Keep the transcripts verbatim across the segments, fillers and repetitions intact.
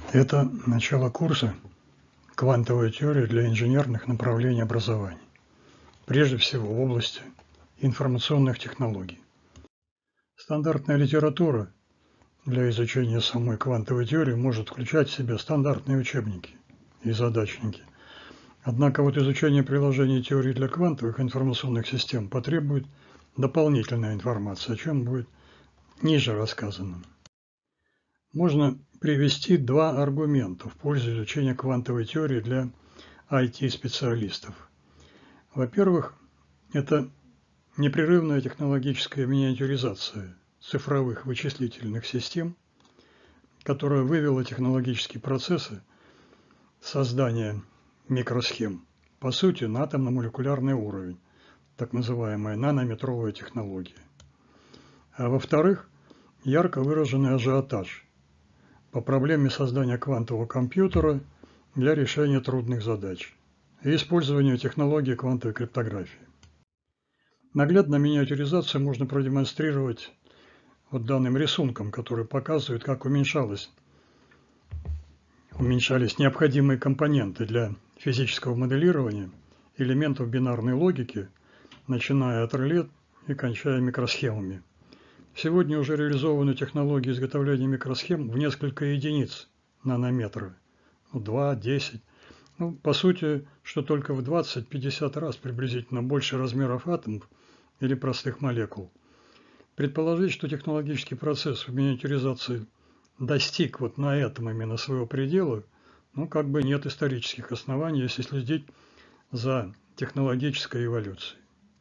Это начало курса «Квантовая теория для инженерных направлений образования», прежде всего в области информационных технологий. Стандартная литература для изучения самой квантовой теории может включать в себя стандартные учебники и задачники. Однако вот изучение приложений теории для квантовых информационных систем потребует дополнительной информации, о чем будет ниже рассказано. Можно привести два аргумента в пользу изучения квантовой теории для ай ти-специалистов. Во-первых, это непрерывная технологическая миниатюризация цифровых вычислительных систем, которая вывела технологические процессы создания микросхем, по сути, на атомно-молекулярный уровень, так называемая нанометровая технология. А во-вторых, ярко выраженный ажиотаж по проблеме создания квантового компьютера для решения трудных задач и использования технологии квантовой криптографии. Наглядно миниатюризацию можно продемонстрировать вот данным рисунком, который показывает, как уменьшалось, уменьшались необходимые компоненты для физического моделирования элементов бинарной логики, начиная от реле и кончая микросхемами. Сегодня уже реализованы технологии изготовления микросхем в несколько единиц нанометра, ну, два, десять. Ну, по сути, что только в двадцать-пятьдесят раз приблизительно больше размеров атомов или простых молекул. Предположить, что технологический процесс в миниатюризации достиг вот на этом именно своего предела, ну, как бы нет исторических оснований, если следить за технологической эволюцией.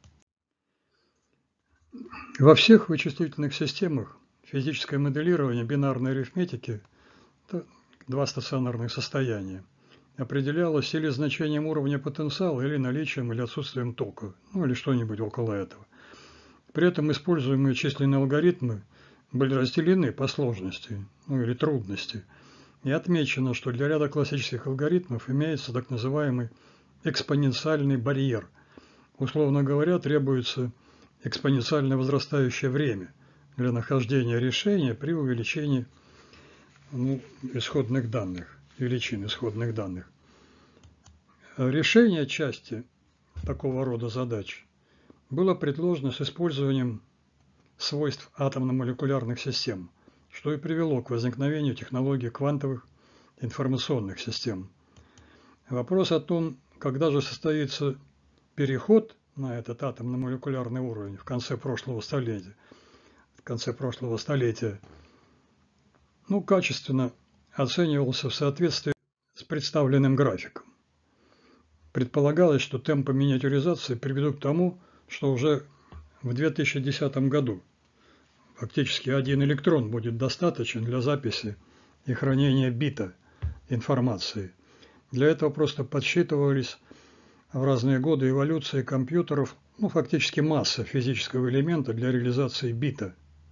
Во всех вычислительных системах физическое моделирование бинарной арифметики, два стационарных состояния, определялось или значением уровня потенциала, или наличием или отсутствием тока, ну или что-нибудь около этого. При этом используемые численные алгоритмы были разделены по сложности, ну или трудности, и отмечено, что для ряда классических алгоритмов имеется так называемый экспоненциальный барьер. Условно говоря, требуется экспоненциально возрастающее время для нахождения решения при увеличении ну, исходных данных, величин исходных данных. Решение части такого рода задач было предложено с использованием свойств атомно-молекулярных систем, что и привело к возникновению технологии квантовых информационных систем. Вопрос о том, когда же состоится переход на этот атомно-молекулярный уровень в конце прошлого столетия, в конце прошлого столетия, ну, качественно оценивался в соответствии с представленным графиком. Предполагалось, что темпы миниатюризации приведут к тому, что уже в две тысячи десятом году фактически один электрон будет достаточен для записи и хранения бита информации. Для этого просто подсчитывались в разные годы эволюции компьютеров, ну, фактически масса физического элемента для реализации бита.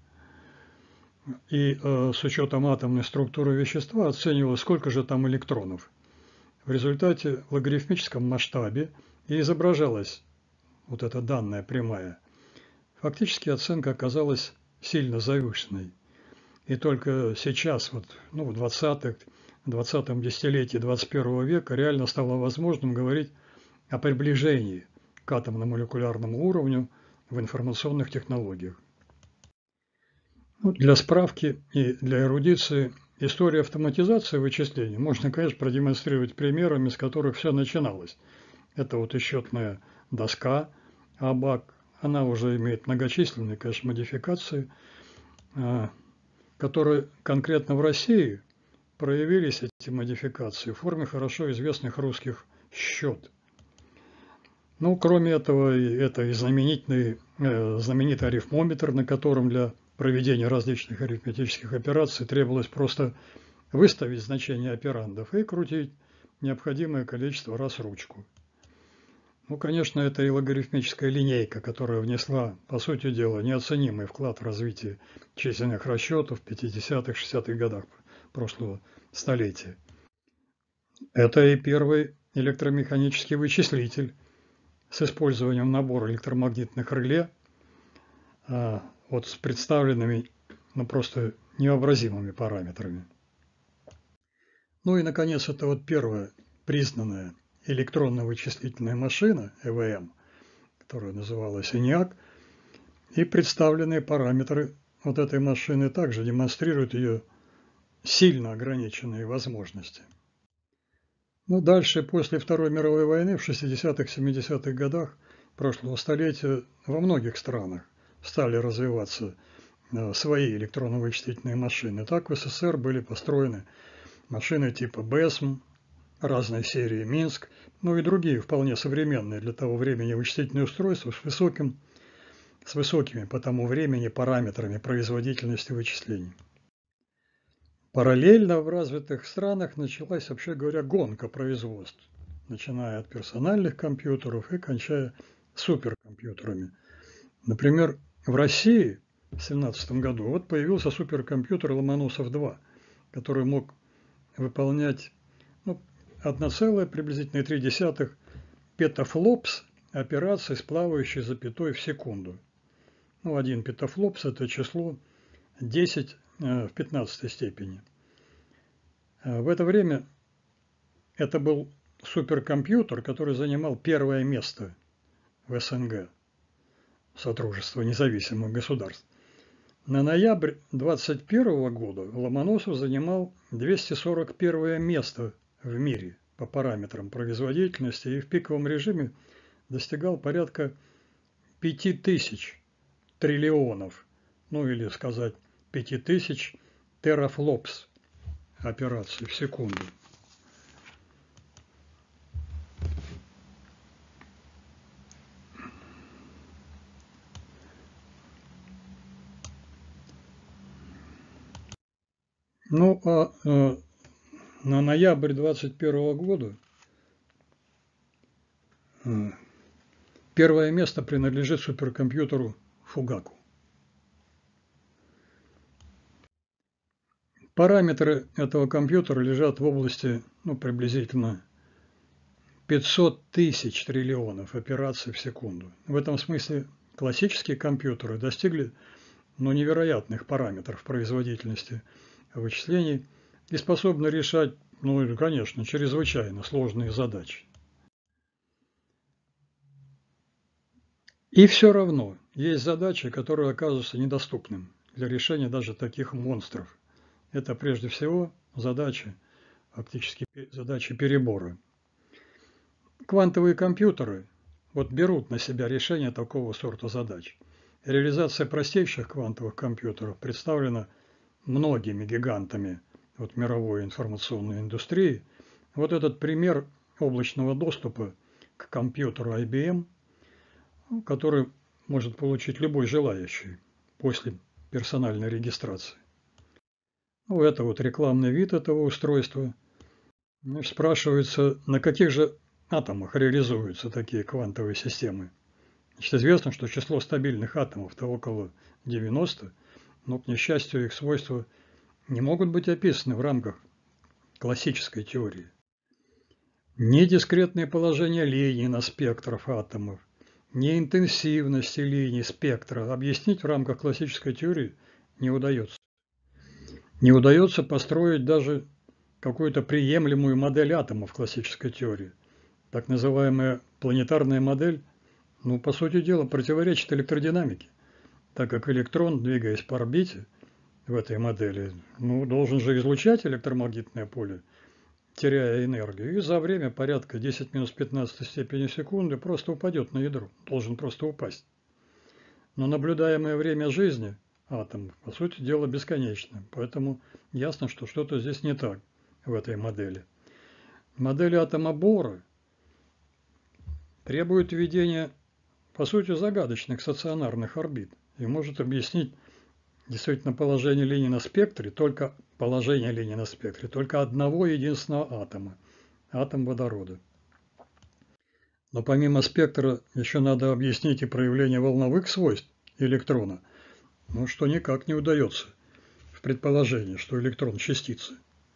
И э, с учетом атомной структуры вещества оценивалось, сколько же там электронов. В результате в логарифмическом масштабе и изображалась вот эта данная прямая. Фактически оценка оказалась сильно завышенной. И только сейчас, вот, ну, в двадцатом десятилетии двадцать первого века реально стало возможным говорить о приближении к атомно-молекулярному уровню в информационных технологиях. Ну, для справки и для эрудиции историю автоматизации вычислений можно, конечно, продемонстрировать примерами, с которых все начиналось. Это вот и счетная доска АБАК, она уже имеет многочисленные, конечно, модификации, которые конкретно в России проявились, эти модификации, в форме хорошо известных русских счет. Ну, кроме этого, это и знаменитый, э, знаменитый арифмометр, на котором для проведения различных арифметических операций требовалось просто выставить значение операндов и крутить необходимое количество раз ручку. Ну, конечно, это и логарифмическая линейка, которая внесла, по сути дела, неоценимый вклад в развитие численных расчетов в пятидесятых-шестидесятых годах прошлого столетия. Это и первый электромеханический вычислитель с использованием набора электромагнитных реле, вот с представленными, ну, просто невообразимыми параметрами. Ну и, наконец, это вот первая признанная электронно-вычислительная машина, Э В М, которая называлась ENIAC, и представленные параметры вот этой машины также демонстрируют ее сильно ограниченные возможности. Ну, дальше, после Второй мировой войны, в шестидесятых-семидесятых годах прошлого столетия во многих странах стали развиваться свои электронно-вычислительные машины. Так в С С С Р были построены машины типа БЭСМ, разной серии Минск, ну и другие вполне современные для того времени вычислительные устройства с, высоким, с высокими по тому времени параметрами производительности вычислений. Параллельно в развитых странах началась, вообще говоря, гонка производств, начиная от персональных компьютеров и кончая суперкомпьютерами. Например, в России в две тысячи семнадцатом году вот появился суперкомпьютер Ломоносов два, который мог выполнять ну, одна целая приблизительно три десятых петафлопс операций с плавающей запятой в секунду. Ну, один петафлопс – это число десять в пятнадцатой степени. В это время это был суперкомпьютер, который занимал первое место в С Н Г, Содружество независимых государств. На ноябрь двадцать первого года Ломоносов занимал двести сорок первое место в мире по параметрам производительности и в пиковом режиме достигал порядка пяти тысяч триллионов, ну или сказать пяти тысяч терафлопс операций в секунду. Ну, а э, на ноябрь двадцать первого года э, первое место принадлежит суперкомпьютеру Фугаку. Параметры этого компьютера лежат в области ну, приблизительно пятьсот тысяч триллионов операций в секунду. В этом смысле классические компьютеры достигли ну, невероятных параметров производительности вычислений и способны решать, ну, конечно, чрезвычайно сложные задачи. И все равно есть задачи, которые оказываются недоступными для решения даже таких монстров. Это прежде всего задачи, фактически задачи перебора. Квантовые компьютеры вот берут на себя решение такого сорта задач. Реализация простейших квантовых компьютеров представлена многими гигантами вот, мировой информационной индустрии. Вот этот пример облачного доступа к компьютеру ай би эм, который может получить любой желающий после персональной регистрации. Ну, это вот рекламный вид этого устройства. Спрашивается, на каких же атомах реализуются такие квантовые системы. Значит, известно, что число стабильных атомов-то около девяноста, но, к несчастью, их свойства не могут быть описаны в рамках классической теории. Ни дискретные положения линий на спектрах атомов, ни интенсивности линий спектра объяснить в рамках классической теории не удается. Не удается построить даже какую-то приемлемую модель атома в классической теории. Так называемая планетарная модель, ну, по сути дела, противоречит электродинамике, так как электрон, двигаясь по орбите в этой модели, ну, должен же излучать электромагнитное поле, теряя энергию, и за время порядка десять минус пятнадцатой степени секунды просто упадет на ядро, должен просто упасть. Но наблюдаемое время жизни атомов, по сути дела, бесконечно, поэтому ясно, что что-то здесь не так в этой модели. Модель атома Бора требует введения, по сути, загадочных стационарных орбит и может объяснить действительно положение линий на спектре, только положение линий на спектре, только одного единственного атома, атом водорода. Но помимо спектра еще надо объяснить и проявление волновых свойств электрона, ну, что никак не удается в предположении, что электрон частица.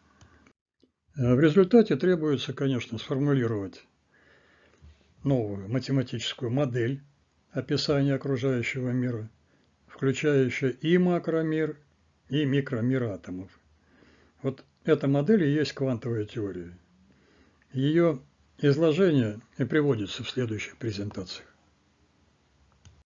В результате требуется, конечно, сформулировать новую математическую модель описания окружающего мира, включающая и макромир, и микромир атомов. Вот Эта модель и есть квантовая теория. Ее изложение и приводится в следующих презентациях.